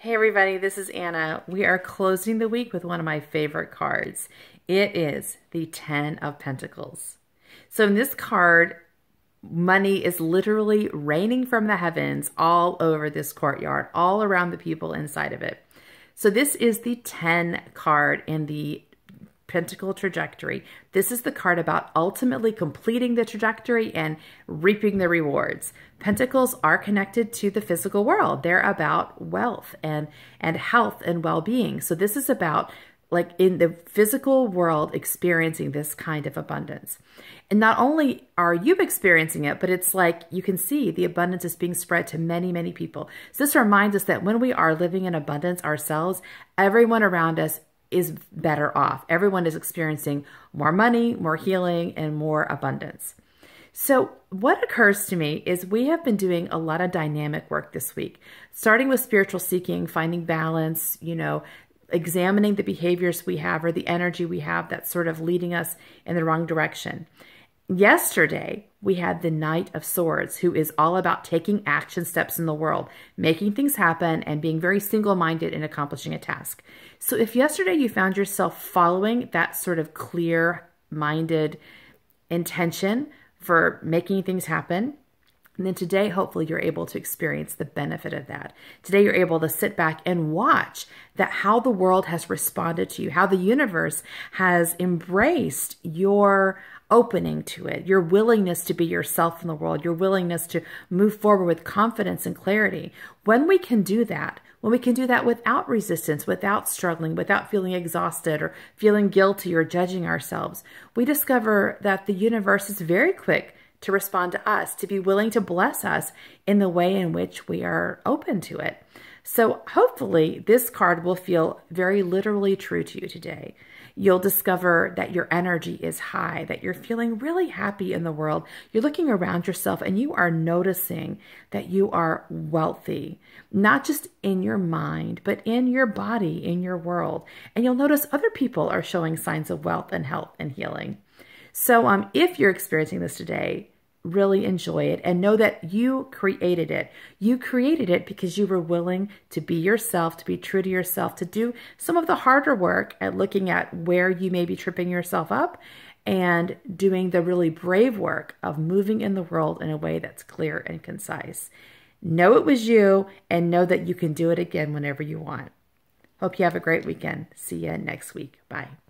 Hey everybody, this is Anna. We are closing the week with one of my favorite cards. It is the 10 of Pentacles. So in this card, money is literally raining from the heavens all over this courtyard, all around the people inside of it. So this is the 10 card in the Pentacle trajectory. This is the card about ultimately completing the trajectory and reaping the rewards. Pentacles are connected to the physical world. They're about wealth and health and well-being. So this is about, like, in the physical world, experiencing this kind of abundance. And not only are you experiencing it, but it's like you can see the abundance is being spread to many, many people. So this reminds us that when we are living in abundance ourselves, everyone around us is better off. Everyone is experiencing more money, more healing, and more abundance. So what occurs to me is we have been doing a lot of dynamic work this week, starting with spiritual seeking, finding balance, examining the behaviors we have or the energy we have that's sort of leading us in the wrong direction. Yesterday, we had the Knight of Swords, who is all about taking action steps in the world, making things happen, and being very single-minded in accomplishing a task. So if yesterday you found yourself following that sort of clear-minded intention for making things happen, and then today, hopefully, you're able to experience the benefit of that. Today, you're able to sit back and watch that how the world has responded to you, how the universe has embraced your opening to it, your willingness to be yourself in the world, your willingness to move forward with confidence and clarity. When we can do that, without resistance, without struggling, without feeling exhausted or feeling guilty or judging ourselves, we discover that the universe is very quick to respond to us, to be willing to bless us in the way in which we are open to it. So hopefully this card will feel very literally true to you today. You'll discover that your energy is high, that you're feeling really happy in the world. You're looking around yourself and you are noticing that you are wealthy, not just in your mind, but in your body, in your world. And you'll notice other people are showing signs of wealth and health and healing. So if you're experiencing this today, really enjoy it and know that you created it. You created it because you were willing to be yourself, to be true to yourself, to do some of the harder work at looking at where you may be tripping yourself up and doing the really brave work of moving in the world in a way that's clear and concise. Know it was you and know that you can do it again whenever you want. Hope you have a great weekend. See you next week. Bye.